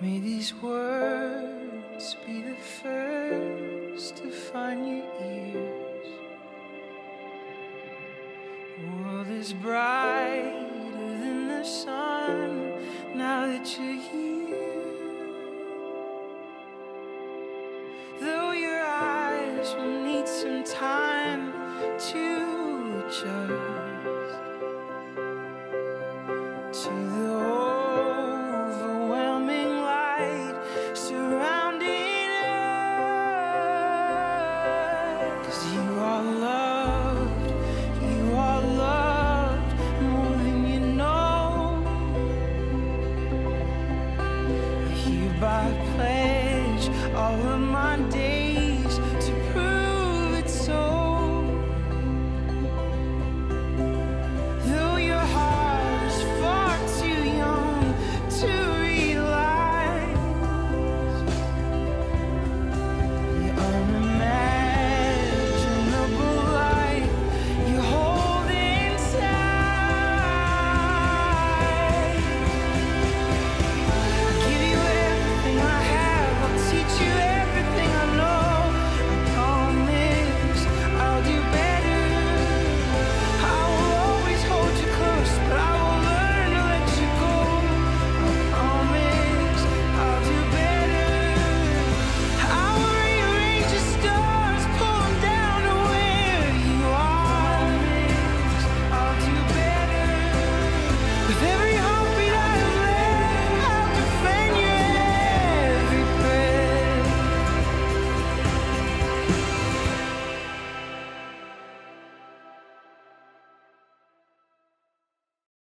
May these words be the first to find your ears. World is brighter than the sun now that you're here. Though your eyes will need some time to adjust to the overwhelming light surrounding us. 'Cause you are loved more than you know. I hereby pledge all of my days to prove it so. Though your heart is far too young to realize the unimaginable light you're holding tight. I'll give you everything I have, I'll teach you everything I know. I promise I'll do better. I will always hold you close, but I will learn to let you go. I promise I'll do better. I will rearrange the stars, pull them down to where you are. I'll do better with every